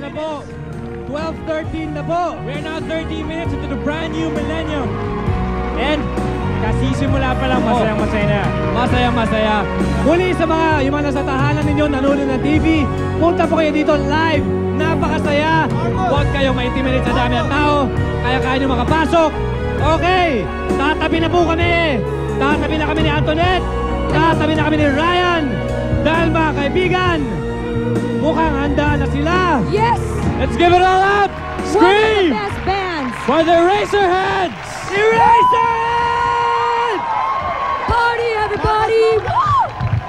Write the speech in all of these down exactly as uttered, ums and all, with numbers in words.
na po. twelve thirteen na po. We're now thirty minutes into the brand new Millennium. And kasisimula pa lang, masayang masaya na. Masayang masaya. Muli sa mga, yung mga nasa tahanan ninyo, nanonood ng T V, punta po kayo dito live. Napakasaya. Huwag kayo ma-intimidate sa dami ng tao. Kaya-kaya nyo makapasok. Okay. Tatabi na po kami. Tatabi na kami ni Antoinette. Tatabi na kami ni Ryan. Dahil mga kaibigan, mukhang handa na sila. Yes! Let's give it all up! Scream! One of the best bands! For the Eraserheads! Eraserheads! Party, everybody! Woo!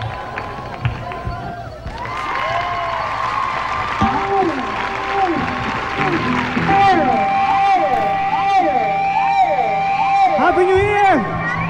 Happy New Year!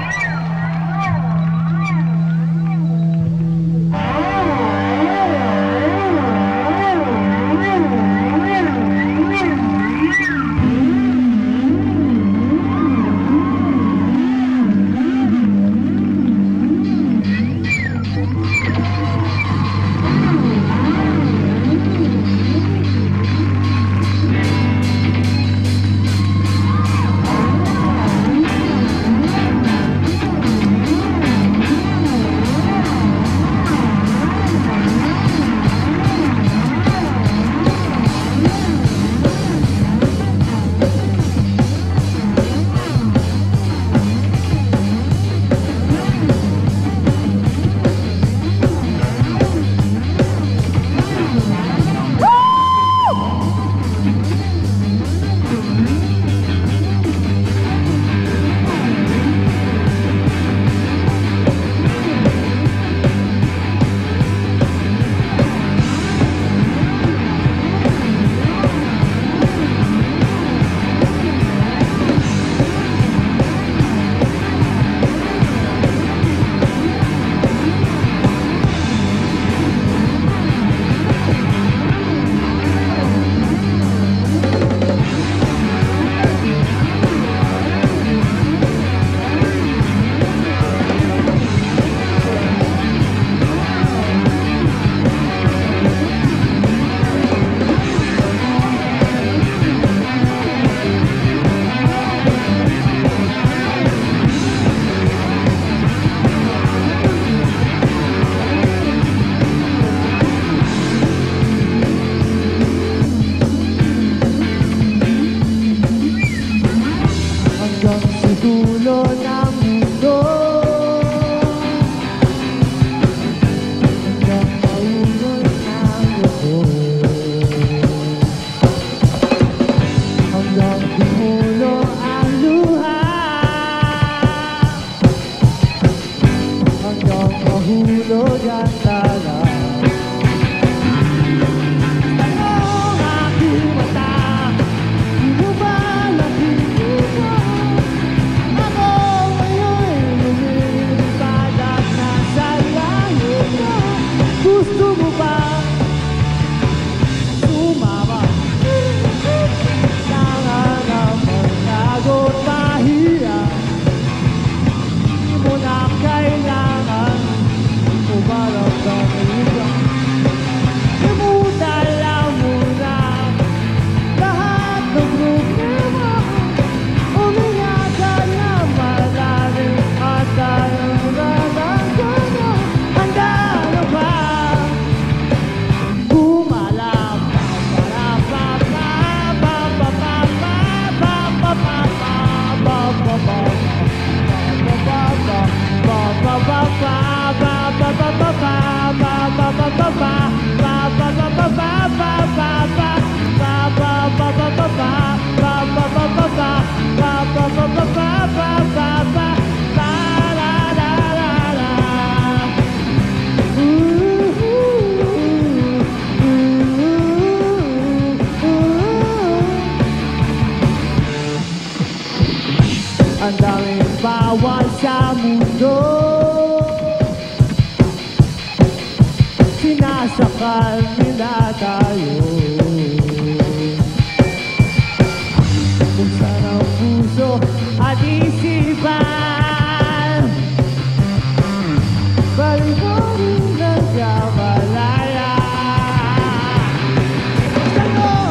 Ang daming bawal sa mundo, sinasakal nila tayo. Buksan ang puso at isipan, balikan ng kamalaya. Buksan mo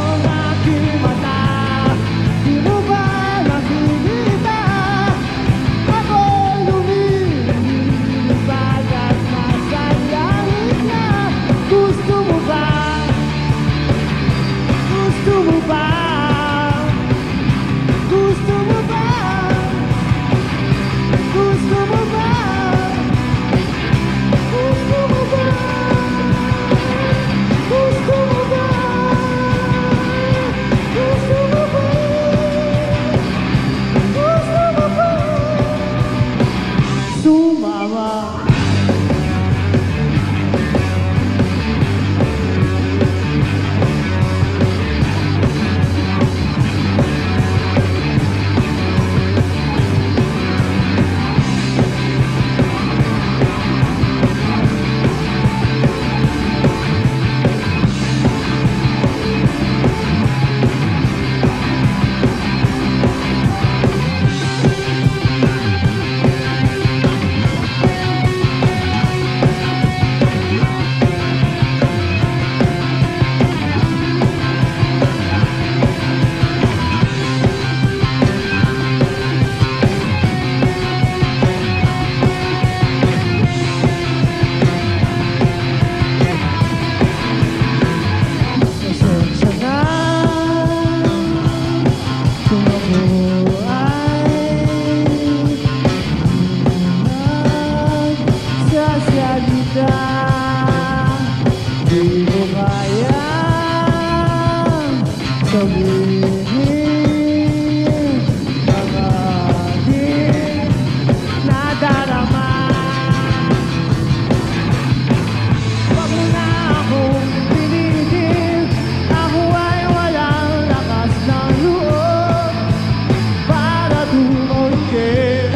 Di mo kayang sabihin mga di nadarama. Wag mo na akong pilitin, ako ay walang lakas ng loob para tumawid.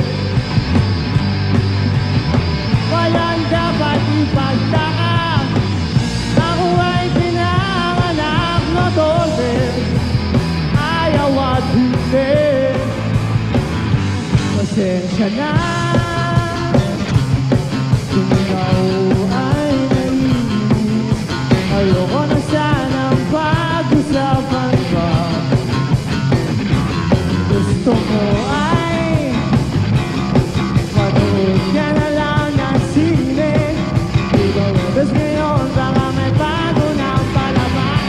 Walang dapat ipagtaka, ako ay pinanganak na dolbe, ayaw at hindi. Pasensya na kung ikaw ay nainis, ayoko na sanang pag-usapan ka. Gusto mo ay manood ka na lang ng sine, di ba webes ngayon baka may bago ng palabas.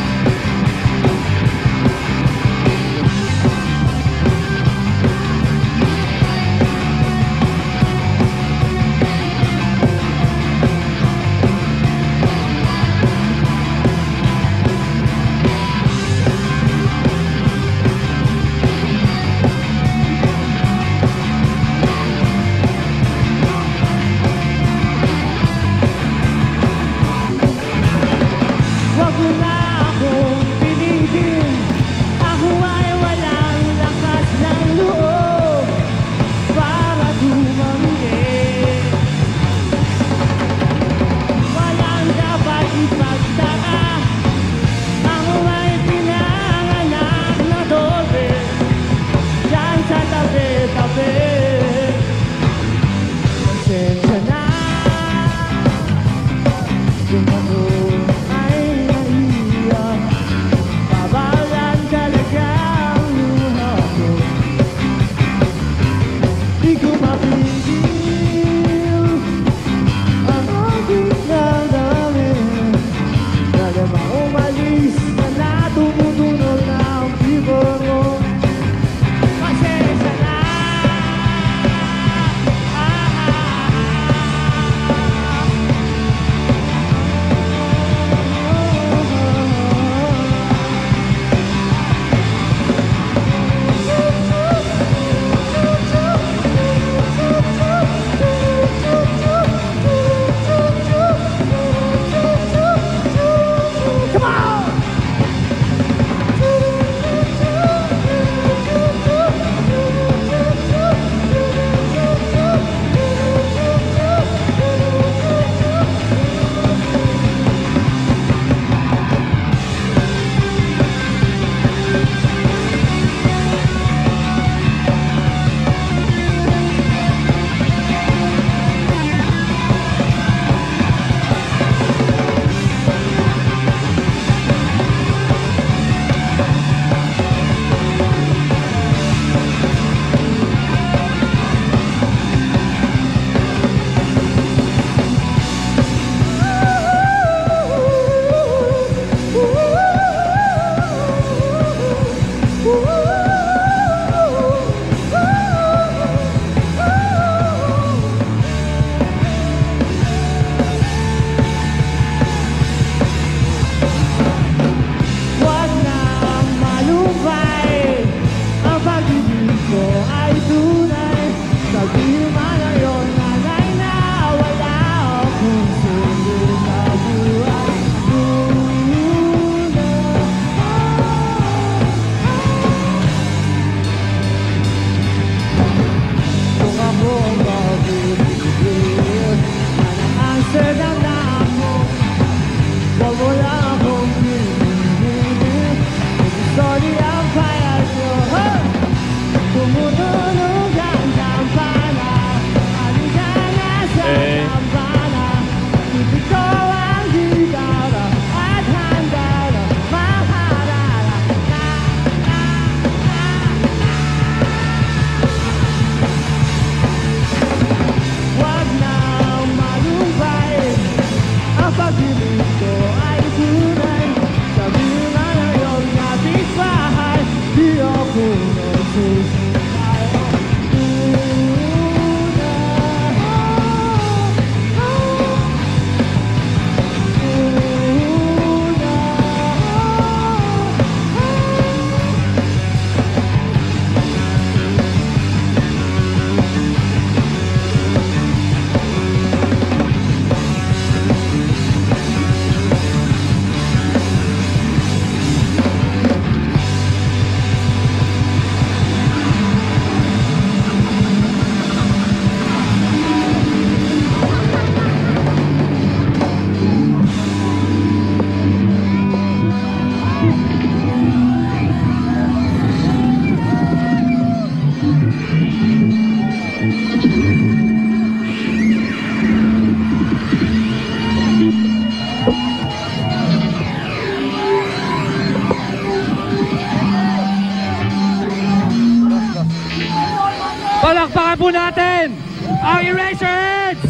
ang Eraserheads!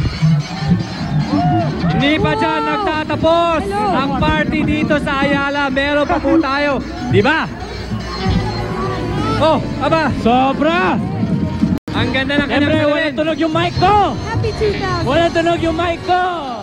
Hindi pa dyan nagtatapos Hello. ang party dito sa Ayala. Meron pa po tayo. Di ba? Oh, aba. Sobra! Ang ganda ng kanyang Siyempre, salamin. walang tunog yung mic ko! Happy two thousand. Walang tunog yung mic ko!